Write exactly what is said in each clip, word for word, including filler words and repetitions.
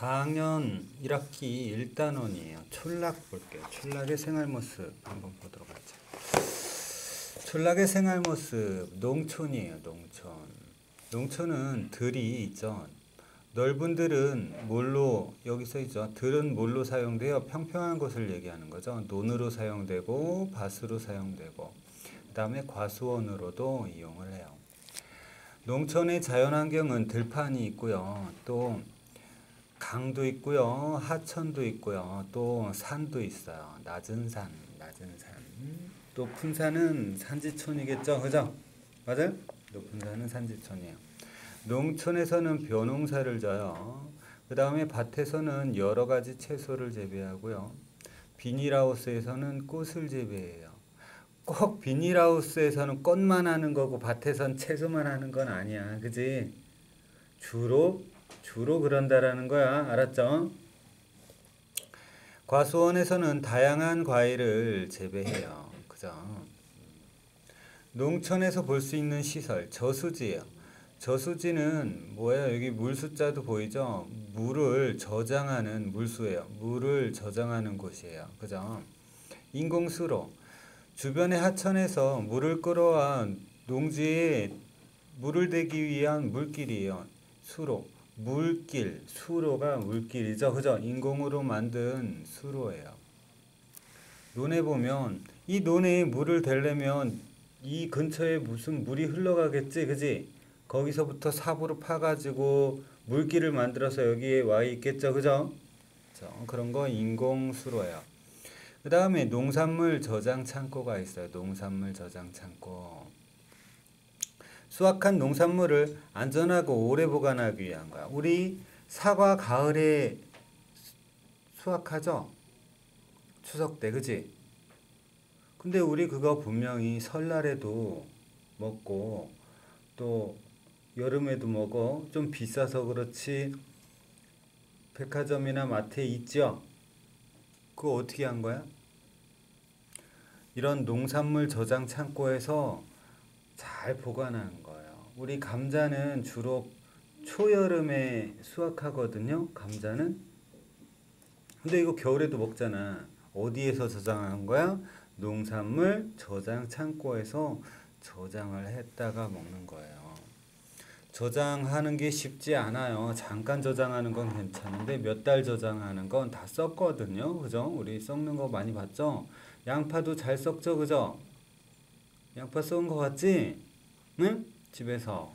사 학년 일 학기 일 단원이에요. 촌락 볼게요. 촌락의 생활 모습 한번 보도록 하죠. 촌락의 생활 모습, 농촌이에요. 농촌. 농촌은 들이 있죠. 넓은 들은 뭘로, 여기 써있죠. 들은 뭘로 사용되어 평평한 곳을 얘기하는 거죠. 논으로 사용되고 밭으로 사용되고 그 다음에 과수원으로도 이용을 해요. 농촌의 자연환경은 들판이 있고요. 또 강도 있고요. 하천도 있고요. 또 산도 있어요. 낮은 산, 낮은 산. 높은 산은 산지촌이겠죠. 그죠? 맞아요? 높은 산은 산지촌이에요. 농촌에서는 벼농사를 져요. 그 다음에 밭에서는 여러 가지 채소를 재배하고요. 비닐하우스에서는 꽃을 재배해요. 꼭 비닐하우스에서는 꽃만 하는 거고 밭에선 채소만 하는 건 아니야. 그지? 주로 주로 그런다라는 거야. 알았죠? 과수원에서는 다양한 과일을 재배해요. 그죠? 농촌에서 볼 수 있는 시설, 저수지예요. 저수지는 뭐예요? 여기 물 숫자도 보이죠? 물을 저장하는 물수예요. 물을 저장하는 곳이에요. 그죠? 인공수로. 주변의 하천에서 물을 끌어와 농지에 물을 대기 위한 물길이에요. 수로. 물길, 수로가 물길이죠. 그죠? 인공으로 만든 수로예요. 논에 보면 이 논에 물을 대려면 이 근처에 무슨 물이 흘러가겠지. 그지? 거기서부터 삽으로 파가지고 물길을 만들어서 여기에 와 있겠죠. 그죠? 그런 거 인공수로예요. 그 다음에 농산물 저장 창고가 있어요. 농산물 저장 창고. 수확한 농산물을 안전하고 오래 보관하기 위한 거야. 우리 사과 가을에 수확하죠? 추석 때, 그지? 근데 우리 그거 분명히 설날에도 먹고 또 여름에도 먹어. 좀 비싸서 그렇지 백화점이나 마트에 있죠? 그거 어떻게 한 거야? 이런 농산물 저장 창고에서 잘 보관하는 거예요. 우리 감자는 주로 초여름에 수확하거든요. 감자는. 근데 이거 겨울에도 먹잖아. 어디에서 저장한 거야? 농산물 저장 창고에서 저장을 했다가 먹는 거예요. 저장하는 게 쉽지 않아요. 잠깐 저장하는 건 괜찮은데 몇 달 저장하는 건 다 썩거든요. 그죠? 우리 썩는 거 많이 봤죠? 양파도 잘 썩죠. 그죠? 양파 썩은 거 같지? 응? 집에서.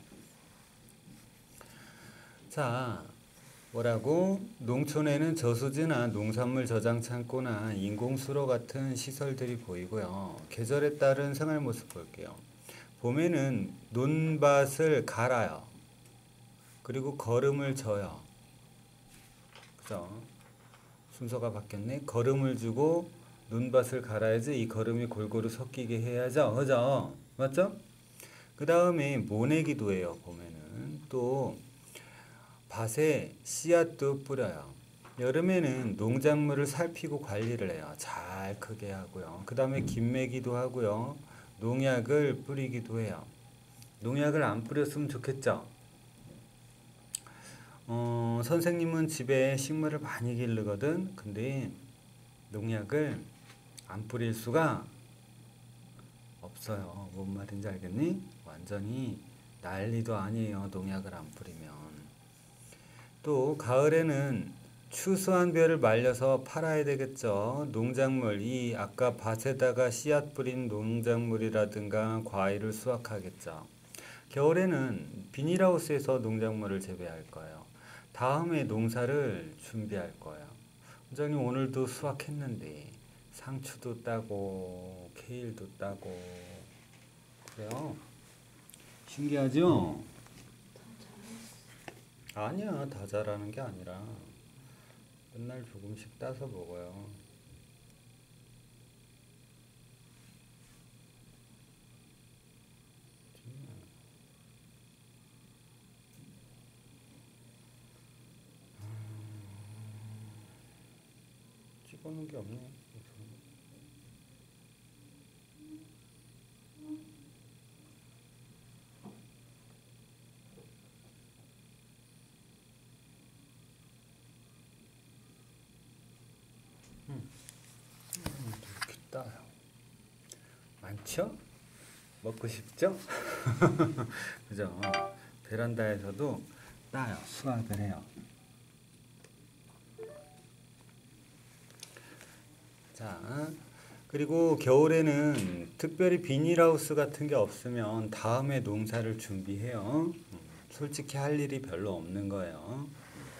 자, 뭐라고? 농촌에는 저수지나 농산물 저장 창고나 인공수로 같은 시설들이 보이고요. 계절에 따른 생활 모습 볼게요. 봄에는 논밭을 갈아요. 그리고 거름을 져요. 그죠? 순서가 바뀌었네. 거름을 주고 논밭을 갈아야지 이 거름이 골고루 섞이게 해야죠. 그죠? 맞죠? 그 다음에 모내기도 해요. 보면은 또 밭에 씨앗도 뿌려요. 여름에는 농작물을 살피고 관리를 해요. 잘 크게 하고요. 그 다음에 김매기도 하고요. 농약을 뿌리기도 해요. 농약을 안 뿌렸으면 좋겠죠. 어, 선생님은 집에 식물을 많이 기르거든. 근데 농약을 안 뿌릴 수가 없어요. 뭔 말인지 알겠니? 완전히 난리도 아니에요. 농약을 안 뿌리면. 또 가을에는 추수한 벼를 말려서 팔아야 되겠죠. 농작물, 이 아까 밭에다가 씨앗 뿌린 농작물이라든가 과일을 수확하겠죠. 겨울에는 비닐하우스에서 농작물을 재배할 거예요. 다음에 농사를 준비할 거예요. 원장님 오늘도 수확했는데 상추도 따고 케일도 따고 그래요. 신기하죠? 아니야, 다 자라는 게 아니라 맨날 조금씩 따서 먹어요. 찍어놓은 게 없네. 음. 이렇게 따요. 많죠? 먹고 싶죠? 그죠? 베란다에서도 따요. 수확을 해요. 자, 그리고 겨울에는 특별히 비닐하우스 같은 게 없으면 다음에 농사를 준비해요. 솔직히 할 일이 별로 없는 거예요.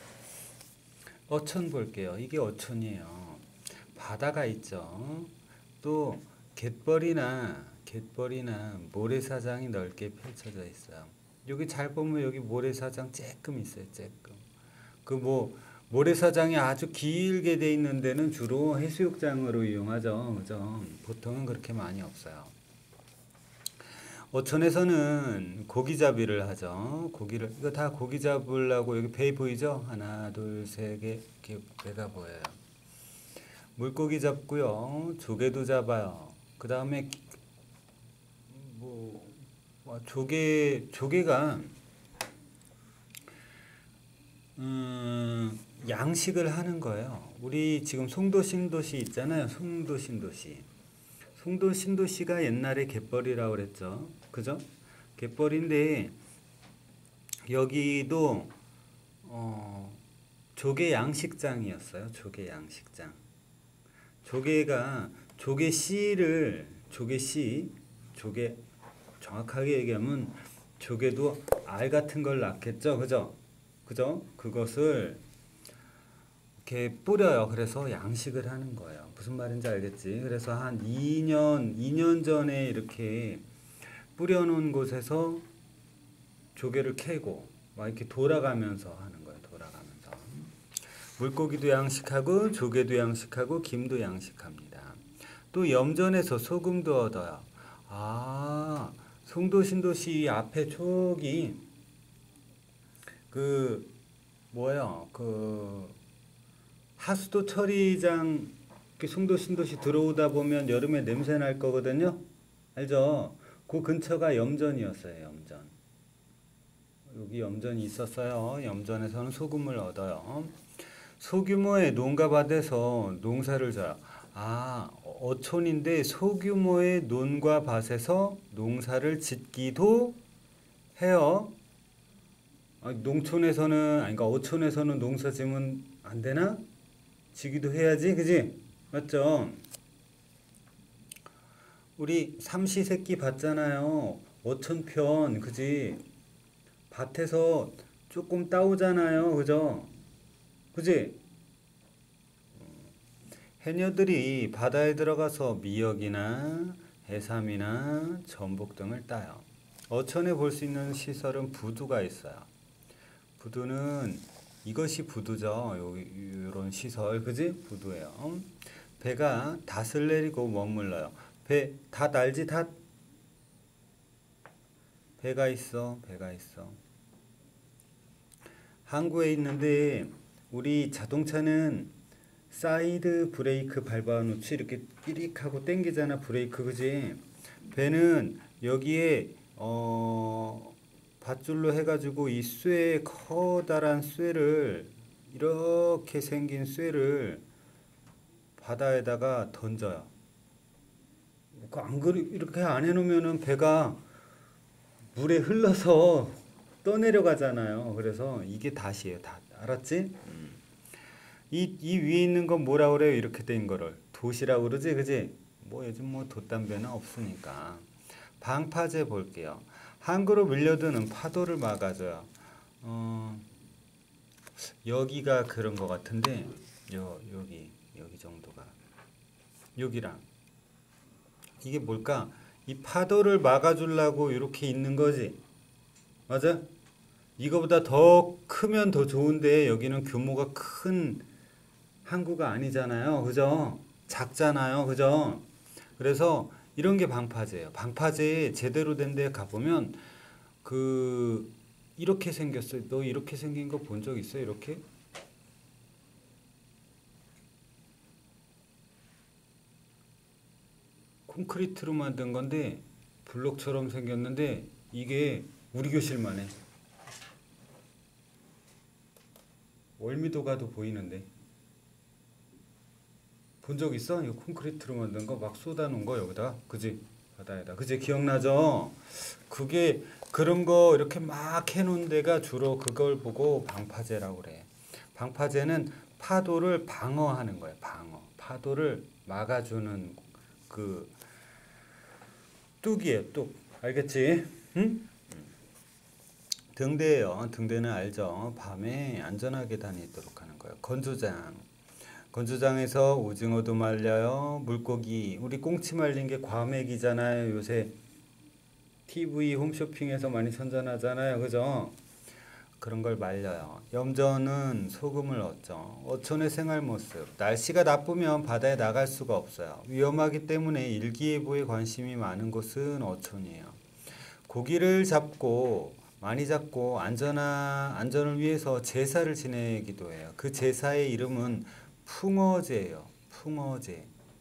어촌 볼게요. 이게 어촌이에요. 바다가 있죠. 또 갯벌이나 갯벌이나 모래사장이 넓게 펼쳐져 있어요. 여기 잘 보면 여기 모래사장 쬐끔 있어요. 쬐끔. 그 뭐 모래사장이 아주 길게 돼 있는 데는 주로 해수욕장으로 이용하죠. 그죠? 보통은 그렇게 많이 없어요. 어촌에서는 고기잡이를 하죠. 고기를 이거 다 고기 잡으려고 여기 배 보이죠? 하나, 둘, 세 개 이렇게 배가 보여요. 물고기 잡고요. 조개도 잡아요. 그 다음에 뭐 조개 조개가 음, 양식을 하는 거예요. 우리 지금 송도 신도시 있잖아요. 송도 신도시. 송도 신도시가 옛날에 갯벌이라고 그랬죠. 그죠? 갯벌인데 여기도 어, 조개 양식장이었어요. 조개 양식장. 조개가 조개 씨를 조개 씨 조개 정확하게 얘기하면 조개도 알 같은 걸 낳겠죠. 그죠? 그죠? 그것을 이렇게 뿌려요. 그래서 양식을 하는 거예요. 무슨 말인지 알겠지? 그래서 한 이 년, 이 년 전에 이렇게 뿌려놓은 곳에서 조개를 캐고 막 이렇게 돌아가면서 하는 거예요. 돌아가면서. 물고기도 양식하고 조개도 양식하고 김도 양식합니다. 또 염전에서 소금도 얻어요. 아, 송도 신도시 앞에 저기 그 뭐예요? 그 하수도 처리장 송도 신도시 들어오다 보면 여름에 냄새 날 거거든요. 알죠? 그 근처가 염전이었어요. 염전. 여기 염전이 있었어요. 염전에서는 소금을 얻어요. 소규모의 논가밭에서 농사를 져요. 아, 어촌인데 소규모의 논과 밭에서 농사를 짓기도 해요. 아, 농촌에서는 아니 그러니까 어촌에서는 농사 지으면 안 되나? 지기도 해야지, 그지? 맞죠? 우리 삼시세끼 봤잖아요. 어촌편, 그지? 밭에서 조금 따오잖아요, 그죠? 그지? 해녀들이 바다에 들어가서 미역이나 해삼이나 전복 등을 따요. 어촌에 볼 수 있는 시설은 부두가 있어요. 부두는 이것이 부두죠. 여기 이런 시설, 그지? 부두예요. 배가 닷을 내리고 머물러요. 배, 닷 알지? 닷? 배가 있어, 배가 있어. 항구에 있는데 우리 자동차는 사이드 브레이크 밟아놓지 이렇게 끼릭 하고 당기잖아, 브레이크, 그지? 배는 여기에 어 밧줄로 해가지고 이 쇠, 커다란 쇠를 이렇게 생긴 쇠를 바다에다가 던져요. 안 그리 이렇게 안 해놓으면은 배가 물에 흘러서 떠내려가잖아요. 그래서 이게 닷이에요. 닷. 알았지? 음. 이, 이 위에 있는 건 뭐라 그래요? 이렇게 된 거를 돛이라고 그러지, 그지? 뭐 요즘 뭐 돛담배는 없으니까. 방파제 볼게요. 항구로 밀려드는 파도를 막아줘요. 어, 여기가 그런 것 같은데, 여, 여기, 여기 정도가. 여기랑. 이게 뭘까? 이 파도를 막아주려고 이렇게 있는 거지. 맞아? 이거보다 더 크면 더 좋은데, 여기는 규모가 큰 항구가 아니잖아요. 그죠? 작잖아요. 그죠? 그래서 이런 게 방파제예요. 방파제 제대로 된 데 가보면 그 이렇게 생겼어요. 너 이렇게 생긴 거 본 적 있어? 이렇게? 콘크리트로 만든 건데 블록처럼 생겼는데 이게 우리 교실만 해. 월미도 가도 보이는데 본 적 있어? 이거 콘크리트로 만든 거 막 쏟아놓은 거 여기다, 그지? 바다에다, 그지? 기억나죠? 그게 그런 거 이렇게 막 해놓은 데가 주로 그걸 보고 방파제라고 그래. 방파제는 파도를 방어하는 거야. 방어. 파도를 막아주는 그 뚝이에요. 뚝. 알겠지? 응? 등대예요. 등대는 알죠? 밤에 안전하게 다니도록 하는 거예요. 건조장. 건조장에서 오징어도 말려요. 물고기. 우리 꽁치 말린 게 과메기잖아요. 요새 티비 홈쇼핑에서 많이 선전하잖아요. 그죠? 그런 걸 말려요. 염전은 소금을 얻죠. 어촌의 생활 모습. 날씨가 나쁘면 바다에 나갈 수가 없어요. 위험하기 때문에 일기예보에 관심이 많은 곳은 어촌이에요. 고기를 잡고 많이 잡고 안전하, 안전을 위해서 제사를 지내기도 해요. 그 제사의 이름은 풍어제예요. 풍어제.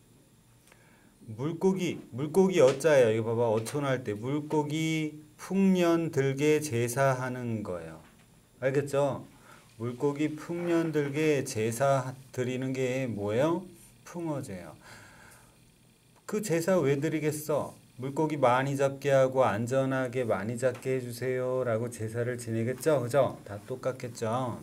물고기, 물고기 어자예요. 이거 봐봐. 어촌할 때 물고기 풍년 들게 제사하는 거예요. 알겠죠? 물고기 풍년 들게 제사 드리는 게 뭐예요? 풍어제예요. 그 제사 왜 드리겠어? 물고기 많이 잡게 하고 안전하게 많이 잡게 해주세요 라고 제사를 지내겠죠? 그죠? 다 똑같겠죠?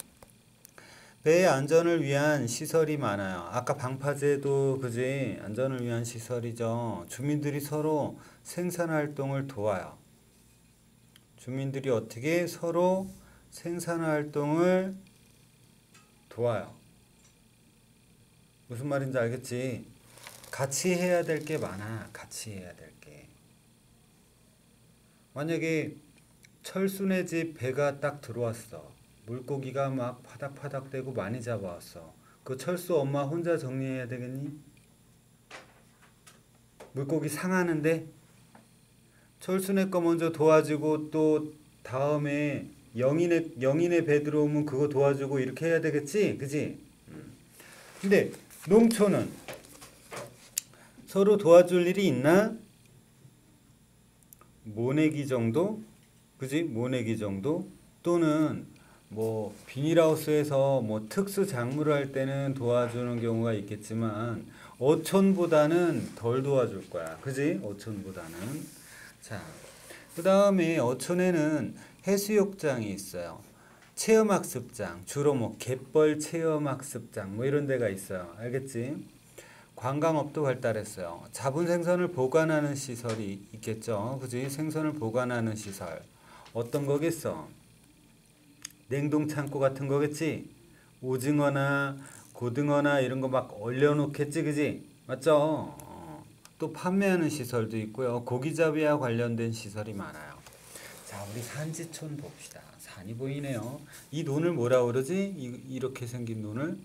배의 안전을 위한 시설이 많아요. 아까 방파제도 그지? 안전을 위한 시설이죠. 주민들이 서로 생산활동을 도와요. 주민들이 어떻게 서로 생산활동을 도와요. 무슨 말인지 알겠지? 같이 해야 될 게 많아. 같이 해야 될 게. 만약에 철순의 집 배가 딱 들어왔어. 물고기가 막 파닥파닥 대고 많이 잡아왔어. 그 철수 엄마 혼자 정리해야 되겠니? 물고기 상하는데 철순의 거 먼저 도와주고 또 다음에 영인의 영인의 배 들어오면 그거 도와주고 이렇게 해야 되겠지, 그지? 근데 농촌은 서로 도와줄 일이 있나? 모내기 정도? 그지? 모내기 정도? 또는 뭐 비닐하우스에서 뭐 특수 작물을 할 때는 도와주는 경우가 있겠지만 어촌보다는 덜 도와줄 거야. 그지? 어촌보다는. 자, 그 다음에 어촌에는 해수욕장이 있어요. 체험학습장, 주로 뭐 갯벌 체험학습장 뭐 이런 데가 있어요. 알겠지? 관광업도 발달했어요. 잡은 생선을 보관하는 시설이 있겠죠. 그지? 생선을 보관하는 시설. 어떤 거겠어? 냉동 창고 같은 거겠지? 오징어나 고등어나 이런 거 막 얼려놓겠지, 그지? 맞죠? 어. 또 판매하는 시설도 있고요. 고기잡이와 관련된 시설이 많아요. 자, 우리 산지촌 봅시다. 산이 보이네요. 이 논을 뭐라 그러지? 이, 이렇게 생긴 논을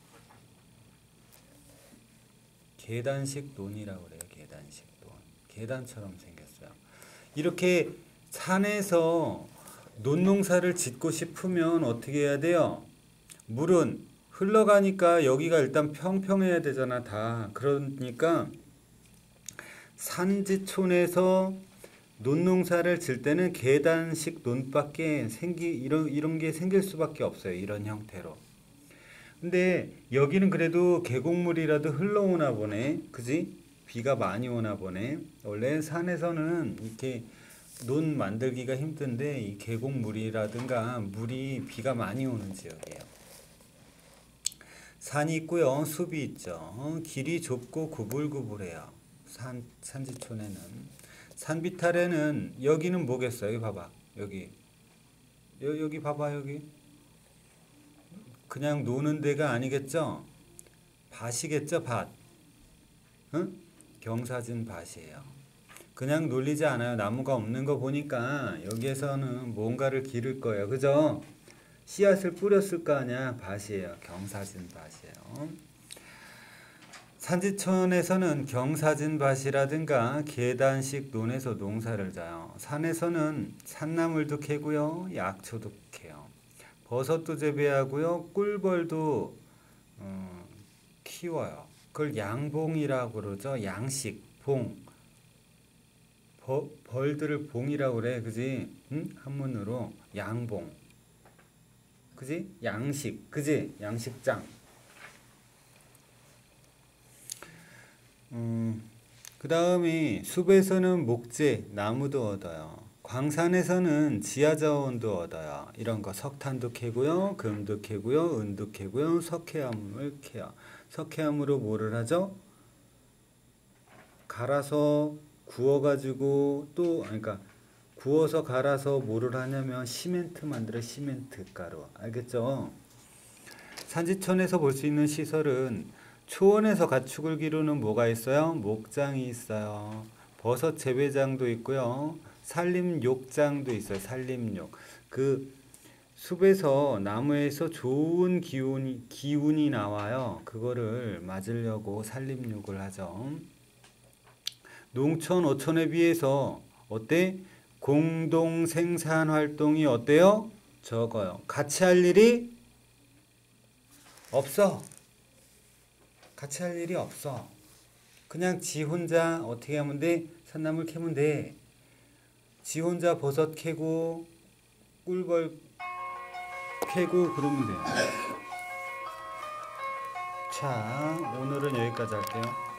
계단식 논이라고 그래요. 계단식 논. 계단처럼 생겼어요. 이렇게 산에서 논농사를 짓고 싶으면 어떻게 해야 돼요? 물은 흘러가니까 여기가 일단 평평해야 되잖아, 다. 그러니까 산지촌에서 논농사를 질 때는 계단식 논밖에 생기 이런 이런 게 생길 수밖에 없어요. 이런 형태로. 근데 여기는 그래도 계곡물이라도 흘러오나 보네. 그지? 비가 많이 오나 보네. 원래 산에서는 이렇게 논 만들기가 힘든데 이 계곡물이라든가 물이 비가 많이 오는 지역이에요. 산이 있고요. 숲이 있죠. 길이 좁고 구불구불해요. 산, 산지촌에는. 산비탈에는 여기는 뭐겠어요? 여기 봐봐. 여기. 여, 여기 봐봐. 여기. 그냥 노는 데가 아니겠죠? 밭이겠죠? 밭. 응? 경사진 밭이에요. 그냥 놀리지 않아요. 나무가 없는 거 보니까 여기에서는 뭔가를 기를 거예요. 그죠? 씨앗을 뿌렸을 거 아니야. 밭이에요. 경사진 밭이에요. 산지촌에서는 경사진 밭이라든가 계단식 논에서 농사를 져요. 산에서는 산나물도 캐고요. 약초도 캐요. 버섯도 재배하고요. 꿀벌도 어, 키워요. 그걸 양봉이라고 그러죠. 양식, 봉. 버, 벌들을 봉이라고 그래. 그지? 응? 한문으로 양봉. 그지? 양식. 그지? 양식장. 음, 그 다음에 숲에서는 목재, 나무도 얻어요. 광산에서는 지하자원도 얻어요. 이런 거 석탄도 캐고요, 금도 캐고요, 은도 캐고요, 석회암을 캐요. 석회암으로 뭐를 하죠? 갈아서 구워가지고 또 그러니까 구워서 갈아서 뭐를 하냐면 시멘트 만들어. 시멘트 가루. 알겠죠? 산지천에서 볼 수 있는 시설은 초원에서 가축을 기르는 뭐가 있어요? 목장이 있어요. 버섯 재배장도 있고요. 산림욕장도 있어요. 산림욕. 그 숲에서 나무에서 좋은 기운이 기운이 나와요. 그거를 맞으려고 산림욕을 하죠. 농촌 어촌에 비해서 어때? 공동 생산 활동이 어때요? 적어요. 같이 할 일이 없어. 같이 할 일이 없어. 그냥 지 혼자 어떻게 하면 돼? 산나물 캐면 돼. 지 혼자 버섯 캐고 꿀벌 캐고 그러면 돼요. 자, 오늘은 여기까지 할게요.